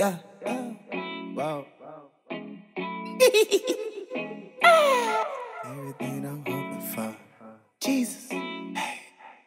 Yeah. Wow. Everything I'm hoping for. Jesus. Hey.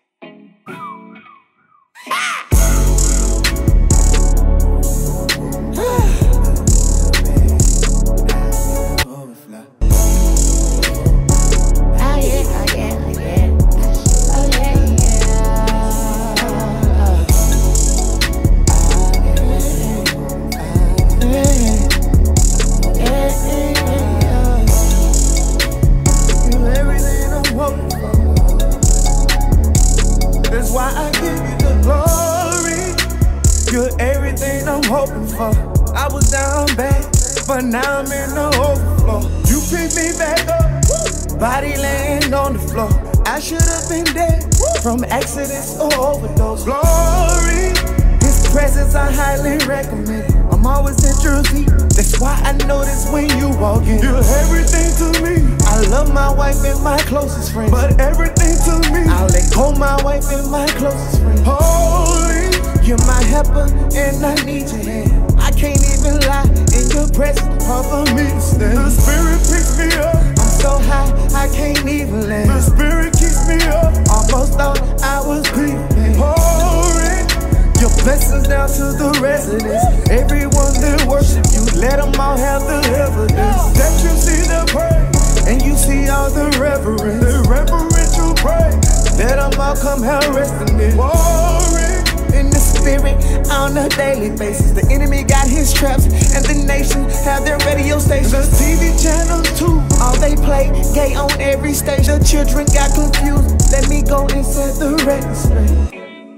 That's why I give you the glory. You're everything I'm hoping for. I was down bad, but now I'm in the overflow. You pick me back up, body laying on the floor. I should have been dead from accidents or overdose. Glory, His presence I highly recommend. I'm always at your feet. That's why I notice when you walk in. You're everything to me. I love my wife and my closest friends, but everything to me, I'll let go my wife and my closest friends. Holy, you're my helper and I need your hand. I can't even lie, in your presence, hard for me to stand. The Spirit picks me up. I'm so high, I can't even land. The Spirit keeps me up. Almost thought I was bleeding. Holy, your blessings down to the residents. Everyone that worship you, let them all have the evidence. That you see the praise, and you see all the reverence, the reverential praise. Let them all come have rest in it. Glory in the Spirit on a daily basis. The enemy got his traps, and the nation have their radio stations. The TV channels too, all they play gay on every stage. The children got confused. Let me go and set the record straight.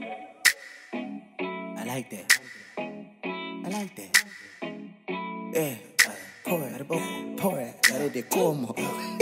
I like that. I like that. Yeah. Pour it. Let it como.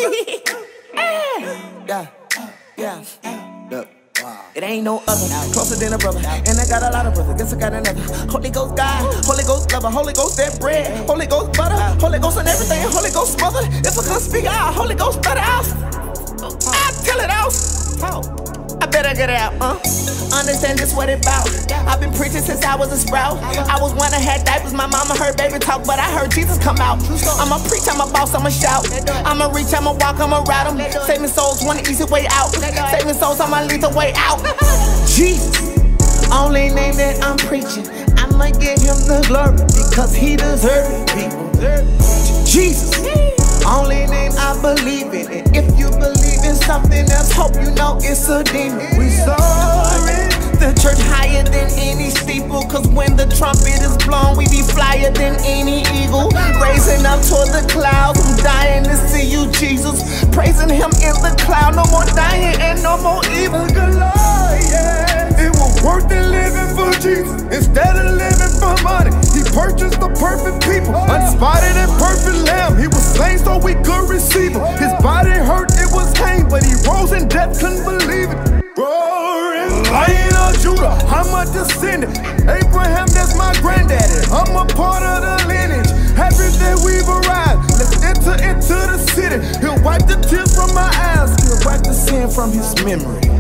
Yeah. Look. It ain't no other, closer than a brother. And I got a lot of brothers, guess I got another. Holy Ghost God, Holy Ghost lover, Holy Ghost that bread, Holy Ghost butter, Holy Ghost and everything, Holy Ghost smother. If I could speak out, Holy Ghost better out. I'll tell it out. How? I better get it out, Understand this what it about. I've been preaching since I was a sprout. I was one that had diapers, my mama heard baby talk, but I heard Jesus come out. I'ma preach, I'ma boss, I'ma shout. I'ma reach, I'ma walk, I'ma ride them. Saving souls, one easy way out. Saving souls, I'ma lead the way out. Jesus, only name that I'm preaching. I'ma give him the glory because he deserves it, people. Jesus, only name I believe in. And if you believe in something else, hope you know it's a demon. We sorry. The church higher than any steeple, cause when the trumpet is blown, we be flyer than any eagle. Raising up toward the clouds, I'm dying to see you, Jesus. Praising him in the cloud, no more dying and no more evil. Yeah. It was worth it living for Jesus instead of living for money. He purchased the perfect people, unspotted and perfect lamb. He was slain so we could receive him. His body hurt, it was pain, but he rose in death, couldn't believe it. Glory, Lion of Judah, I'm a descendant. Abraham, that's my granddaddy. I'm a part of the lineage. Happy that we've arrived. Let's enter into the city. He'll wipe the tears from my eyes. He'll wipe the sin from his memory.